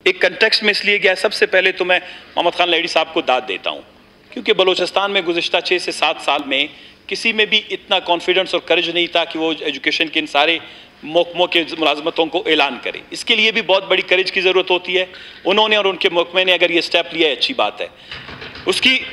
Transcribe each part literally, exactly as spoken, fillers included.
ایک کنٹیکسٹ میں اس لیے گیا، سب سے پہلے تو میں محمد خان لائیڑی صاحب کو داد دیتا ہوں، کیونکہ بلوچستان میں گزشتہ چھ سے سات سال میں کسی میں بھی اتنا کانفیڈنس اور کرج نہیں تھا کہ وہ ایجوکیشن کے ان سارے محکموں کے ملازمتوں کو اعلان کرے۔ اس کے لیے بھی بہت بڑی کرج کی ضرورت ہوتی ہے۔ انہوں نے اور ان کے محکمے نے اگر یہ سٹیپ لیا ہے، اچھی بات ہے۔ اس کی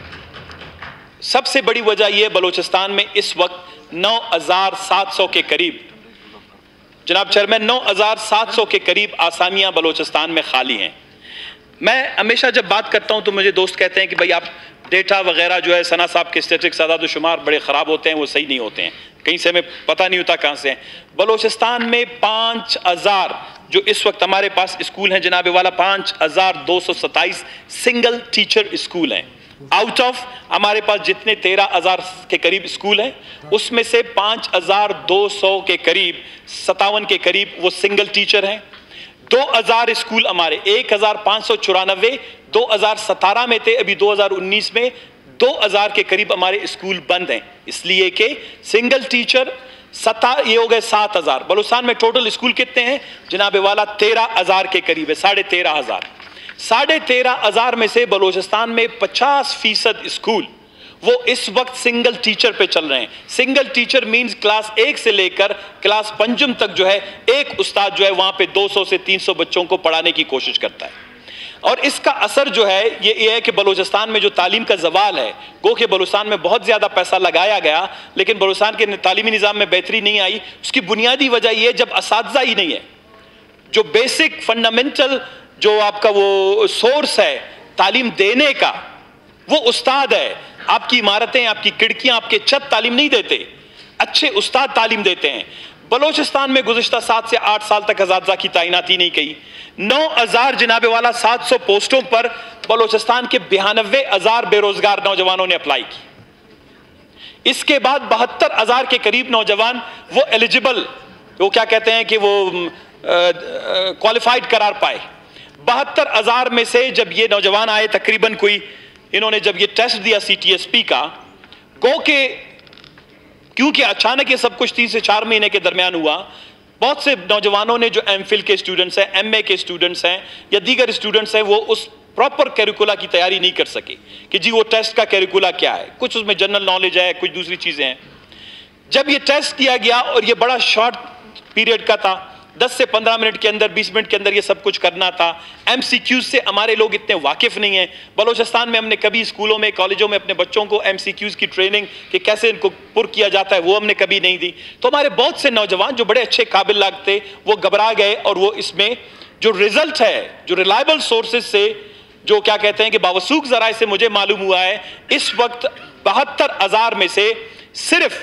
سب سے بڑی وجہ یہ بلوچستان میں اس وقت نو ہزار سات سو کے قریب، جناب چیئرمین، نو ہزار سات سو کے قریب آسامیاں بلوچستان میں خالی ہیں۔ میں ہمیشہ جب بات کرتا ہوں تو مجھے دوست کہتے ہیں کہ بھائی آپ ڈیٹا وغیرہ جو ہے ثنا صاحب کے اسٹیٹسٹکس اعداد و شمار بڑے خراب ہوتے ہیں، وہ صحیح نہیں ہوتے ہیں، کہیں سے ہمیں پتہ نہیں ہوتا کہاں سے ہیں۔ بلوچستان میں پانچ ہزار جو اس وقت ہمارے پاس اسکول ہیں جناب والا، پانچ ہزار دو سو ستائیس سنگل ٹیچر اسکول ہیں۔ آؤٹ آف ہمارے پاس جتنے تیرہ ہزار کے قریب اسکول ہیں، اس میں سے پانچ ہزار دو سو کے قریب، ستاون کے قریب وہ سنگل ٹیچر ہیں۔ دو ہزار اسکول ہمارے ایک ہزار پانچ سو چورانوے دو ہزار ستارہ میں تھے، ابھی دو ہزار انیس میں دو ہزار کے قریب ہمارے اسکول بند ہیں، اس لیے کہ سنگل ٹیچر ستا یہ ہو گئے سات ہزار۔ بلوچستان میں ٹوٹل اسکول کتنے ہیں جناب والا؟ تیرہ ہزار کے قریب ہے، ساڑھے تیرہ ہزار۔ ساڑھے تیرہ ہزار میں سے بلوچستان میں پچاس فیصد اسکول وہ اس وقت سنگل ٹیچر پہ چل رہے ہیں۔ سنگل ٹیچر مینز کلاس ایک سے لے کر کلاس پنجم تک جو ہے ایک استاد جو ہے وہاں پہ دو سو سے تین سو بچوں کو پڑھانے کی کوشش کرتا ہے۔ اور اس کا اثر جو ہے یہ ہے کہ بلوچستان میں جو تعلیم کا زوال ہے، گو کہ بلوچستان میں بہت زیادہ پیسہ لگایا گیا لیکن بلوچستان کے تعلیمی نظام میں بہتری نہیں آئی۔ اس کی بنیادی وجہ یہ ہے جب اساتذہ ہی نہیں ہے، جو بیسک فنڈامنٹل جو آپ کا وہ سورس ہے تعلیم دینے کا، وہ استاد ہے۔ آپ کی عمارتیں، آپ کی کھڑکیاں، آپ کے چھت تعلیم نہیں دیتے، اچھے استاد تعلیم دیتے ہیں۔ بلوچستان میں گزشتہ سات سے آٹھ سال تک اساتذہ کی تعیناتی نہیں کی۔ نو ہزار جناب والا سات سو پوسٹوں پر بلوچستان کے بیانوے ہزار بے روزگار نوجوانوں نے اپلائی کی۔ اس کے بعد بہتر ہزار کے قریب نوجوان وہ ایلیجبل، وہ کیا کہتے ہیں کہ وہ کوالیفائڈ قرار پائے۔ بہتر ہزار میں سے جب یہ نوجوان آئے، تقریباً کوئی انہوں نے جب یہ ٹیسٹ دیا سی ٹی ایس پی کا، گو کہ کیونکہ اچانک یہ سب کچھ تین سے چار مہینے کے درمیان ہوا، بہت سے نوجوانوں نے جو ایم فل کے اسٹوڈنٹس ہیں، ایم اے کے اسٹوڈنٹس ہیں یا دیگر اسٹوڈنٹس ہیں، وہ اس پراپر کیریکولا کی تیاری نہیں کر سکے کہ جی وہ ٹیسٹ کا کیریکولا کیا ہے۔ کچھ اس میں جنرل نالج ہے، کچھ دوسری چیزیں ہیں۔ جب یہ ٹیسٹ کیا گیا اور یہ بڑا شارٹ پیریڈ کا تھا، دس سے پندرہ منٹ کے اندر، بیس منٹ کے اندر یہ سب کچھ کرنا تھا۔ ایم سی کیوز سے ہمارے لوگ اتنے واقف نہیں ہیں۔ بلوچستان میں ہم نے کبھی اسکولوں میں، کالجوں میں اپنے بچوں کو ایم سی کیوز کی ٹریننگ کہ کیسے ان کو پر کیا جاتا ہے وہ ہم نے کبھی نہیں دی۔ تو ہمارے بہت سے نوجوان جو بڑے اچھے قابل لگتے وہ گھبرا گئے، اور وہ اس میں جو رزلٹ ہے، جو ریلائبل سورسز سے جو کیا کہتے ہیں کہ باوثوق ذرائع سے مجھے معلوم ہوا ہے، اس وقت بہتر ہزار میں سے صرف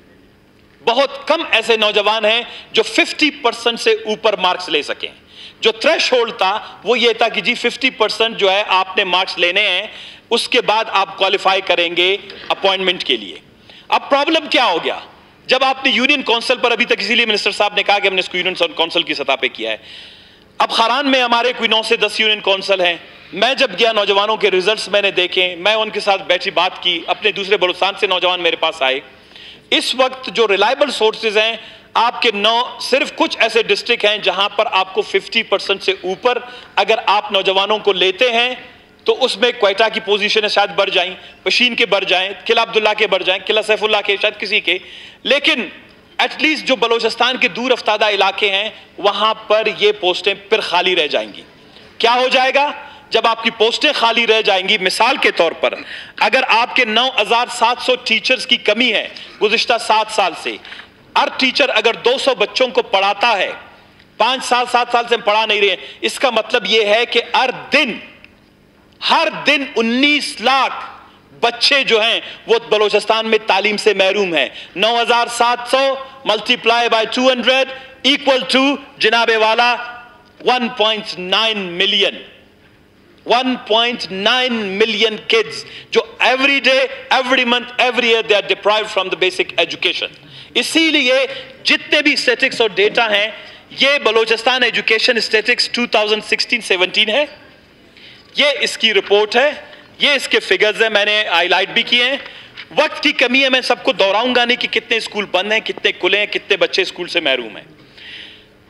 بہت کم ایسے نوجوان ہیں جو ففٹی پرسنٹ سے اوپر مارکس لے سکیں۔ جو تھریش ہولڈ تھا وہ یہ تھا کہ جی ففٹی پرسنٹ جو ہے آپ نے مارکس لینے ہیں، اس کے بعد آپ کوالیفائی کریں گے اپوائنٹمنٹ کے لیے۔ اب پرابلم کیا ہو گیا؟ جب آپ نے یونین کونسل پر، ابھی تک اسی لیے منسٹر صاحب نے کہا کہ ہم نے اس کو یونین کونسل کی سطح پہ کیا ہے۔ اب خاران میں ہمارے کوئی نو سے دس یونین کونسل ہیں۔ میں جب گیا نوجوانوں کے ریزلٹس میں نے دیکھے، میں ان کے ساتھ بیٹھی بات کی، اپنے دوسرے بلوچستان سے نوجوان میرے پاس آئے۔ اس وقت جو ریلائبل سورسز ہیں آپ کے نو، صرف کچھ ایسے ڈسٹرکٹ ہیں جہاں پر آپ کو ففٹی پرسنٹ سے اوپر اگر آپ نوجوانوں کو لیتے ہیں تو اس میں کوئٹہ کی پوزیشنیں شاید بڑھ جائیں، پشین کے بڑھ جائیں، قلعہ عبداللہ کے بڑھ جائیں، قلعہ سیف اللہ کے، شاید کسی کے، لیکن ایٹ لیسٹ جو بلوچستان کے دور افتادہ علاقے ہیں وہاں پر یہ پوسٹیں پھر خالی رہ جائیں گی۔ کیا ہو جائے گا جب آپ کی پوسٹیں خالی رہ جائیں گی؟ مثال کے طور پر اگر آپ کے نو ہزار سات سو ٹیچرز کی کمی ہے گزشتہ سات سال سے، ہر ٹیچر اگر دو سو بچوں کو پڑھاتا ہے، پانچ سال سات سال سے ہم پڑھا نہیں رہے ہیں، اس کا مطلب یہ ہے کہ ہر دن ہر دن انیس لاکھ بچے جو ہیں وہ بلوچستان میں تعلیم سے محروم ہیں۔ نو ہزار سات سو multiply by two hundred equal to جناب والا one point nine million one point nine million kids جو every day, every month, every year they are deprived from the basic education۔ اسی لیے جتنے بھی اسٹیٹکس اور ڈیٹا ہیں، یہ Balochistan education statistics two thousand sixteen seventeen ہے، یہ اس کی رپورٹ ہے، یہ اس کے فگرز ہیں، میں نے ہائی لائٹ بھی کیے ہیں۔ وقت کی کمی ہے، میں سب کو دہراؤں گا نہیں کہ کتنے اسکول بند ہیں، کتنے کھلے ہیں، کتنے بچے اسکول سے محروم ہیں۔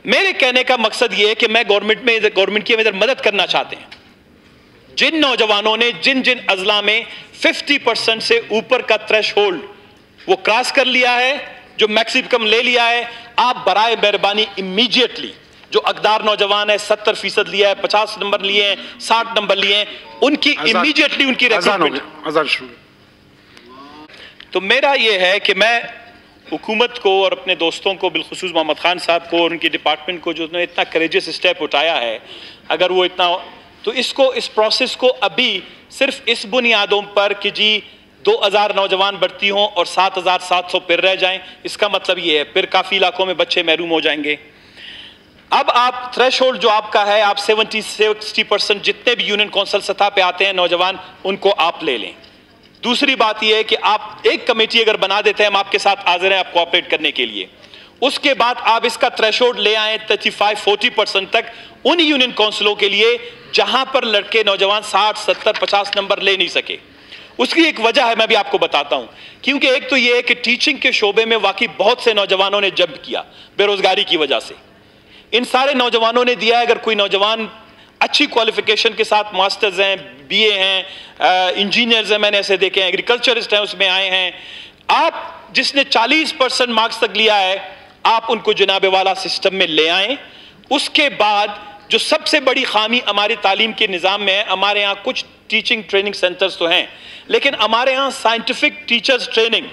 میرے کہنے کا مقصد یہ ہے کہ میں گورنمنٹ میں گورنمنٹ کی ادھر مدد کرنا چاہتے ہیں. جن نوجوانوں نے جن جن اضلاع میں ففٹی پرسنٹ سے اوپر کا تھریش ہولڈ وہ کراس کر لیا ہے, جو میکسیمم لے لیا ہے, آپ برائے مہربانی امیجیٹلی جو اقدار نوجوان ہے ستر فیصد لیا ہے, پچاس نمبر لیے ہیں, ساٹھ نمبر لیے ہیں, ان کی امیجیٹلی ان کی ریکروٹمنٹ. تو میرا یہ ہے کہ میں حکومت کو اور اپنے دوستوں کو بالخصوص محمد خان صاحب کو اور ان کی ڈپارٹمنٹ کو جو انہوں نے اتنا کریجس اسٹیپ اٹھایا ہے, اگر وہ اتنا تو اس کو اس پروسیس کو ابھی صرف اس بنیادوں پر کہ جی دو ہزار نوجوان بڑھتی ہوں اور سات ہزار سات سو پھر رہ جائیں, اس کا مطلب یہ ہے پھر کافی علاقوں میں بچے محروم ہو جائیں گے. اب آپ تھریش ہولڈ جو آپ کا ہے, آپ سیونٹی سکسٹی پرسنٹ جتنے بھی یونین کونسل سطح پہ آتے ہیں نوجوان, ان کو آپ لے لیں. دوسری بات یہ ہے کہ آپ ایک کمیٹی اگر بنا دیتے ہیں, ہم آپ کے ساتھ حاضر ہیں آپ کوآپریٹ کرنے کے لیے, اس کے بعد آپ اس کا تھریش ہولڈ لے آئیں تھرٹی فائیو فورٹی پرسنٹ تک ان یونین کونسلوں کے لیے جہاں پر لڑکے نوجوان ساٹھ ستر پچاس نمبر لے نہیں سکے. اس کی ایک وجہ ہے, میں بھی آپ کو بتاتا ہوں. کیونکہ ایک تو یہ ہے کہ ٹیچنگ کے شعبے میں واقعی بہت سے نوجوانوں نے جمپ کیا بے روزگاری کی وجہ سے. ان سارے نوجوانوں نے دیا ہے, اگر کوئی نوجوان اچھی کوالیفیکیشن کے ساتھ ماسٹرز ہیں, بی اے ہیں, انجینئرز ہیں, میں نے ایسے دیکھے ہیں, ایگریکلچرسٹ ہیں, اس میں آئے ہیں. آپ جس نے چالیس پرسنٹ مارکس تک لیا ہے, آپ ان کو جناب والا سسٹم میں لے آئیں. اس کے بعد جو سب سے بڑی خامی ہماری تعلیم کے نظام میں ہے, ہمارے ہاں کچھ ٹیچنگ ٹریننگ سینٹرز تو ہیں, لیکن ہمارے ہاں سائنٹیفک ٹیچرز ٹریننگ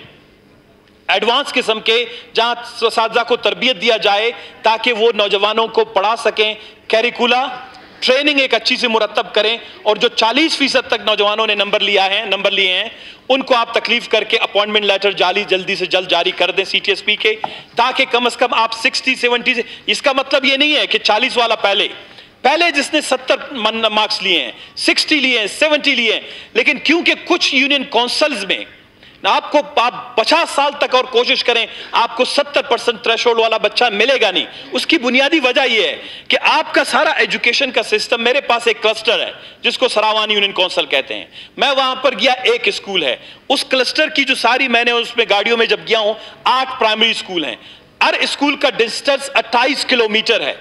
ایڈوانس قسم کے جہاں اساتذہ کو تربیت دیا جائے تاکہ وہ نوجوانوں کو پڑھا سکیں, کیریکولا ٹریننگ ایک اچھی سے مرتب کریں. اور جو چالیس فیصد تک نوجوانوں نے نمبر لیا ہے نمبر لیے ہیں, ان کو آپ تکلیف کر کے اپوائنٹمنٹ لیٹر جاری جلدی سے جلد جاری کر دیں سی ٹی ایس پی کے, تاکہ کم از کم آپ سکسٹی سیونٹی سے, اس کا مطلب یہ نہیں ہے کہ چالیس والا پہلے پہلے جس نے ستر مارکس لیے ہیں, سکسٹی لیے ہیں, سیونٹی لیے ہیں, لیکن کیونکہ کچھ یونین کونسلز میں آپ کو آپ پچاس سال تک اور کوشش کریں آپ کو ستر پرسنٹ تھریش ہولڈ والا بچہ ملے گا نہیں. اس کی بنیادی وجہ یہ ہے کہ آپ کا سارا ایجوکیشن کا سسٹم, میرے پاس ایک کلسٹر ہے جس کو سراوان یونین کونسل کہتے ہیں, میں وہاں پر گیا, ایک اسکول ہے, اس کلسٹر کی جو ساری میں نے اس میں گاڑیوں میں جب گیا ہوں, آٹھ پرائمری اسکول ہیں, ہر اسکول کا ڈسٹنس اٹھائیس کلومیٹر ہے.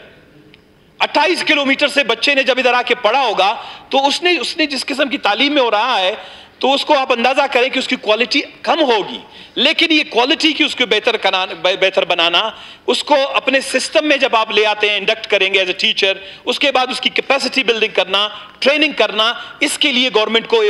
اٹھائیس کلومیٹر سے بچے نے جب ادھر آ کے پڑھا ہوگا تو اس نے اس نے جس قسم کی تعلیم میں ہو رہا ہے, تو اس کو آپ اندازہ کریں کہ اس کی کوالٹی کم ہوگی. لیکن یہ کوالٹی کی اس کو بہتر بہتر بنانا, اس کو اپنے سسٹم میں جب آپ لے آتے ہیں, انڈکٹ کریں گے ایز اے ٹیچر, اس کے بعد اس کی کیپیسٹی بلڈنگ کرنا, ٹریننگ کرنا, اس کے لیے گورنمنٹ کو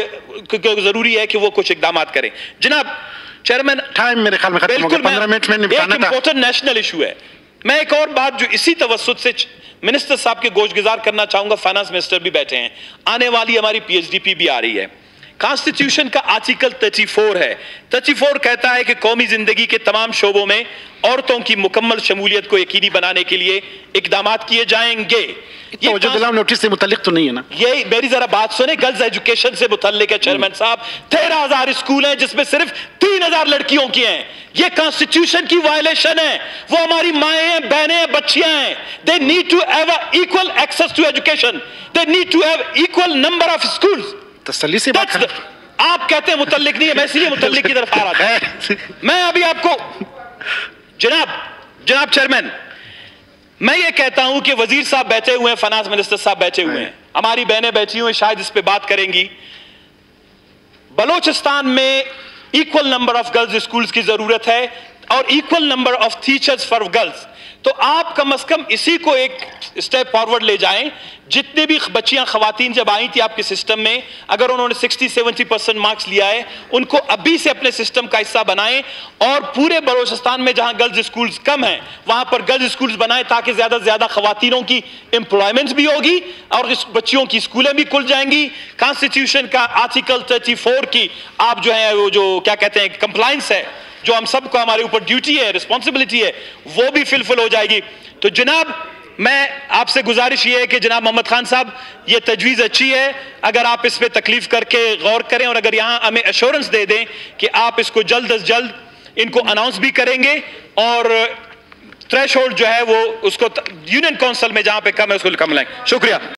ضروری ہے کہ وہ کچھ اقدامات کریں. جناب چیئرمین, ٹائم میرے خیال میں ختم ہو گیا, پندرہ منٹ میں ایک امپورٹنٹ نیشنل ایشو ہے. میں ایک اور بات جو اسی توسط سے منسٹر صاحب کے گوش گزار کرنا چاہوں گا, فائنانس منسٹر بھی بیٹھے ہیں, آنے والی ہماری پی ایچ ڈی پی بھی آ رہی ہے. کانسٹیٹیوشن کا آرٹیکل تھرٹی فور ہے, تھرٹی فور کہتا ہے کہ قومی زندگی کے تمام شعبوں میں عورتوں کی مکمل شمولیت کو یقینی بنانے کے لیے اقدامات کیے جائیں گے. توجہ دلاؤ, نوٹس سے متعلق تو نہیں ہے نا؟ یہ میری ذرا بات سنیں, گرلز ایجوکیشن سے متعلق ہے چیئرمین صاحب. تیرہ ہزار اسکول ہیں جس میں صرف تین ہزار لڑکیوں کی ہیں. یہ کانسٹیٹیوشن کی وائلیشن ہے. وہ ہماری مائیں ہیں, بہنیں ہیں, بچیاں ہیں. They need to have equal access to education. They need to have equal number of schools. تسلی سے بات کریں. آپ کہتے ہیں متعلق نہیں ہے, میں اس لیے متعلق کی طرف آ رہا تھا. میں ابھی آپ کو جناب جناب چیئرمین, میں یہ کہتا ہوں کہ وزیر صاحب بیٹھے ہوئے ہیں, فائنانس منسٹر صاحب بیٹھے ہوئے ہیں, ہماری بہنیں بیٹھی ہوئے, شاید اس پہ بات کریں گی. بلوچستان میں equal number of girls schools کی ضرورت ہے اور equal number of teachers for girls. تو آپ کم از کم اسی کو ایک اسٹیپ فارورڈ لے جائیں. جتنے بھی بچیاں خواتین جب آئی تھی آپ کے سسٹم میں, اگر انہوں نے سکسٹی سیونٹی پرسنٹ مارکس لیا ہے, ان کو ابھی سے اپنے سسٹم کا حصہ بنائیں, اور پورے بلوچستان میں جہاں گرلز اسکولز کم ہیں وہاں پر گرلز اسکولز بنائیں, تاکہ زیادہ سے زیادہ خواتینوں کی امپلائمنٹ بھی ہوگی اور اس بچیوں کی اسکولیں بھی کھل جائیں گی. کانسٹیٹیوشن کا آرٹیکل تھرٹی فور کی آپ جو ہے وہ جو کیا کہتے ہیں کمپلائنس ہے, جو ہم سب کو ہمارے اوپر ڈیوٹی ہے, رسپانسبلٹی ہے, وہ بھی فلفل ہو جائے گی. تو جناب میں آپ سے گزارش یہ ہے کہ جناب محمد خان صاحب, یہ تجویز اچھی ہے, اگر آپ اس پہ تکلیف کر کے غور کریں, اور اگر یہاں ہمیں ایشورنس دے دیں کہ آپ اس کو جلد از جلد ان کو اناؤنس بھی کریں گے, اور تھریش ہولڈ جو ہے وہ اس کو یونین کونسل میں جہاں پہ کم ہے اس کو کم لائیں. شکریہ.